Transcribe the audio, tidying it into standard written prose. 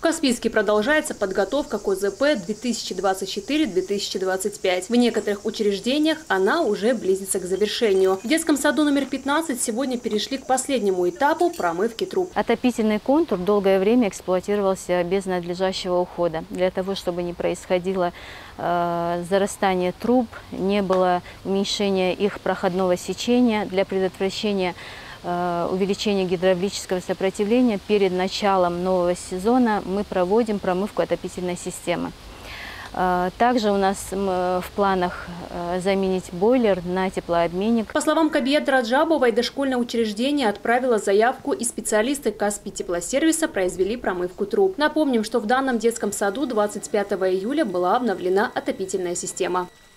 Каспийске продолжается подготовка к ОЗП 2024-2025. В некоторых учреждениях она уже близится к завершению. В детском саду номер 15 сегодня перешли к последнему этапу промывки труб. Отопительный контур долгое время эксплуатировался без надлежащего ухода. Для того, чтобы не происходило зарастание труб, не было уменьшения их проходного сечения, для предотвращения увеличения гидравлического сопротивления перед началом нового сезона мы проводим промывку отопительной системы. Также у нас в планах заменить бойлер на теплообменник. По словам Кабиеты Раджабовой, дошкольное учреждение отправило заявку, и специалисты Каспий теплосервиса произвели промывку труб. Напомним, что в данном детском саду 25 июля была обновлена отопительная система.